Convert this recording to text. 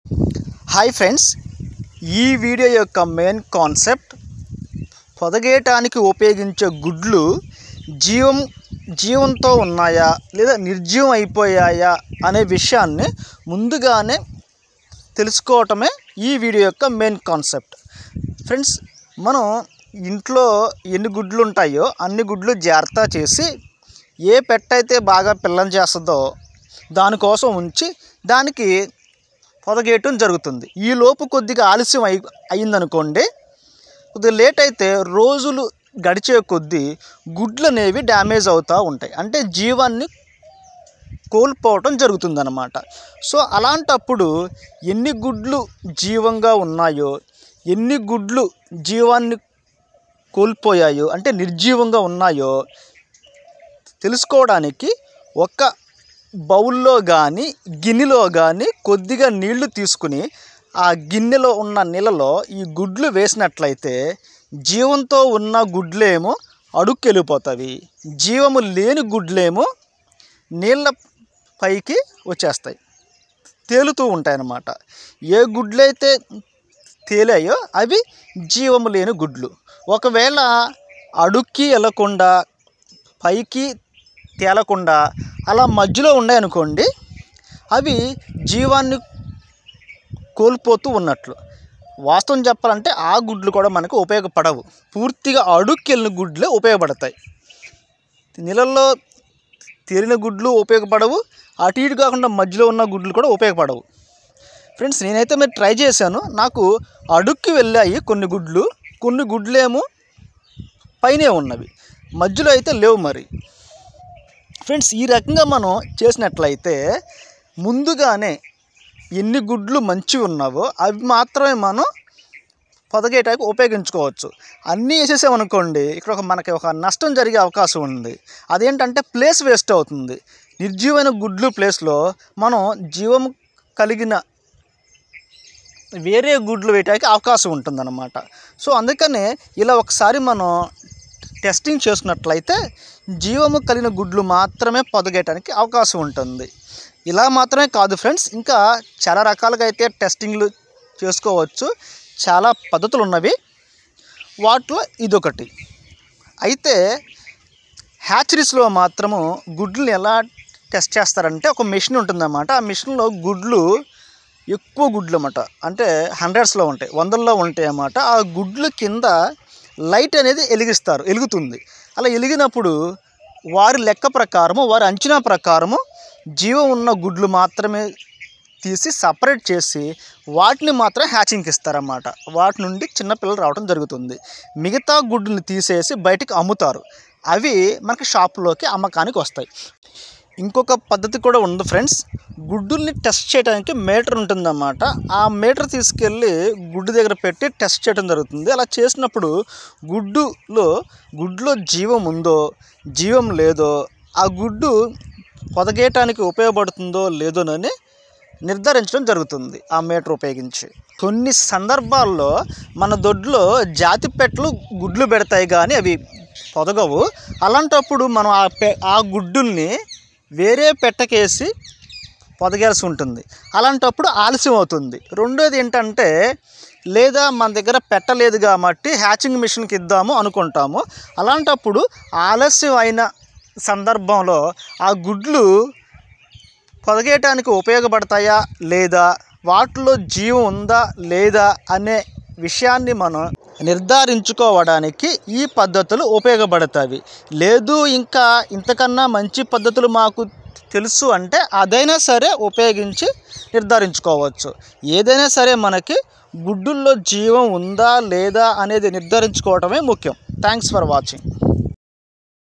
Hi friends, ఈ video యొక్క main concept పొదగేయటానికి ఉపయోగించే గుడ్లు జీవంతో ఉన్నాయా లేదా నిర్జీవం అయిపోయాయా అనే విషయాన్ని ముందుగానే తెలుసుకోవటమే ఈ వీడియో యొక్క మెయిన్ కాన్సెప్ట్. ఫ్రెండ్స్, మనం ఇంట్లో ఎన్ని గుడ్లు ఉంటాయో అన్ని గుడ్లు జాగ్రత్త చేసి ఏ పెట్ట అయితే బాగా పిల్లని చేస్తుందో దానికోసం ఉంచి దానికి పొదగేయటం జరుగుతుంది. ఈ లోపు కొద్దిగా ఆలస్యం అయిందనుకోండి, కొద్దిగా లేట్ అయితే రోజులు గడిచే కొద్దీ గుడ్లు అనేవి డ్యామేజ్ అవుతూ ఉంటాయి, అంటే జీవాన్ని కోల్పోవటం జరుగుతుందన్నమాట. సో అలాంటప్పుడు ఎన్ని గుడ్లు జీవంగా ఉన్నాయో, ఎన్ని గుడ్లు జీవాన్ని కోల్పోయాయో అంటే నిర్జీవంగా ఉన్నాయో తెలుసుకోవడానికి ఒక బౌల్లో కానీ గిన్నెలో కానీ కొద్దిగా నీళ్లు తీసుకుని ఆ గిన్నెలో ఉన్న నీళ్ళలో ఈ గుడ్లు వేసినట్లయితే జీవంతో ఉన్న గుడ్లేమో అడుక్కెళ్ళిపోతాయి, జీవము లేని గుడ్లేమో నీళ్ళ పైకి వచ్చేస్తాయి, తేలుతూ ఉంటాయన్నమాట. ఏ గుడ్లైతే తేలాయో అవి జీవము లేని గుడ్లు. ఒకవేళ అడుక్కి వెళ్ళకుండా పైకి తేలకుండా అలా మధ్యలో ఉన్నాయనుకోండి, అవి జీవాన్ని కోల్పోతూ ఉన్నట్లు. వాస్తవం చెప్పాలంటే ఆ గుడ్లు కూడా మనకు ఉపయోగపడవు, పూర్తిగా అడుక్కెళ్ళిన గుడ్లే ఉపయోగపడతాయి. నీళ్ళల్లో తేలిన గుడ్లు ఉపయోగపడవు, అటు ఇటు కాకుండా మధ్యలో ఉన్న గుడ్లు కూడా ఉపయోగపడవు. ఫ్రెండ్స్, నేనైతే మీరు ట్రై చేశాను, నాకు అడుక్కి వెళ్ళాయి కొన్ని గుడ్లేమో పైనే ఉన్నవి, మధ్యలో అయితే లేవు. మరి ఫ్రెండ్స్, ఈ రకంగా మనం చేసినట్లయితే ముందుగానే ఎన్ని గుడ్లు మంచివి ఉన్నావో అవి మాత్రమే మనం పొదగేయటానికి ఉపయోగించుకోవచ్చు. అన్నీ వేసేసామనుకోండి, ఇక్కడ మనకి ఒక నష్టం జరిగే అవకాశం ఉంది. అదేంటంటే ప్లేస్ వేస్ట్ అవుతుంది. నిర్జీవమైన గుడ్లు ప్లేస్లో మనం జీవం కలిగిన వేరే గుడ్లు వేయటానికి అవకాశం ఉంటుందన్నమాట. సో అందుకనే ఇలా ఒకసారి మనం టెస్టింగ్ చేసుకున్నట్లయితే జీవము కలిగిన గుడ్లు మాత్రమే పొదగేయటానికి అవకాశం ఉంటుంది. ఇలా మాత్రమే కాదు ఫ్రెండ్స్, ఇంకా చాలా రకాలుగా అయితే టెస్టింగ్లు చేసుకోవచ్చు, చాలా పద్ధతులు ఉన్నవి. వాటిలో ఇదొకటి. అయితే హ్యాచరీస్లో మాత్రము గుడ్లను ఎలా టెస్ట్ చేస్తారంటే ఒక మెషిన్ ఉంటుందన్నమాట. ఆ మెషిన్లో గుడ్లు ఎక్కువ గుడ్లు అన్నమాట, అంటే హండ్రెడ్స్లో ఉంటాయి, వందల్లో ఉంటాయి అన్నమాట. ఆ గుడ్లు కింద లైట్ అనేది వెలుగుతుంది. అలా వెలిగినప్పుడు వారి లెక్క ప్రకారము, వారి అంచనా ప్రకారము జీవం ఉన్న గుడ్లు మాత్రమే తీసి సపరేట్ చేసి వాటిని మాత్రం హ్యాచింగ్కి ఇస్తారన్నమాట. వాటి నుండి చిన్నపిల్లలు రావడం జరుగుతుంది. మిగతా గుడ్డుని తీసేసి బయటికి అమ్ముతారు. అవి మనకి షాపులోకి అమ్మకానికి వస్తాయి. ఇంకొక పద్ధతి కూడా ఉంది ఫ్రెండ్స్, గుడ్డుల్ని టెస్ట్ చేయడానికి మీటర్ ఉంటుందన్నమాట. ఆ మీటర్ తీసుకెళ్ళి గుడ్డు దగ్గర పెట్టి టెస్ట్ చేయడం జరుగుతుంది. అలా చేసినప్పుడు గుడ్లో జీవం ఉందో జీవం లేదో, ఆ గుడ్డు పొదగేయటానికి ఉపయోగపడుతుందో లేదోనని నిర్ధారించడం జరుగుతుంది ఆ మీటర్ ఉపయోగించి. కొన్ని సందర్భాల్లో మన దొడ్లో జాతి పెట్టలు గుడ్లు పెడతాయి కానీ అవి పొదగవు. అలాంటప్పుడు మనం ఆ గుడ్డుల్ని వేరే పెట్టకేసి పొదగాల్సి ఉంటుంది. అలాంటప్పుడు ఆలస్యం అవుతుంది. రెండోది ఏంటంటే, లేదా మన దగ్గర పెట్టలేదు కాబట్టి హ్యాచింగ్ మిషన్కి ఇద్దాము అనుకుంటాము. అలాంటప్పుడు ఆలస్యం అయిన సందర్భంలో ఆ గుడ్లు పొదగేయటానికి ఉపయోగపడతాయా లేదా, వాటిలో జీవం ఉందా లేదా అనే విషయాన్ని మనం నిర్ధారించుకోవడానికి ఈ పద్ధతులు ఉపయోగపడతాయి. లేదు ఇంకా ఇంతకన్నా మంచి పద్ధతులు మాకు తెలుసు అంటే అదైనా సరే ఉపయోగించి నిర్ధారించుకోవచ్చు. ఏదైనా సరే మనకి గుడ్డుల్లో జీవం ఉందా లేదా అనేది నిర్ధారించుకోవటమే ముఖ్యం. Thanks for watching.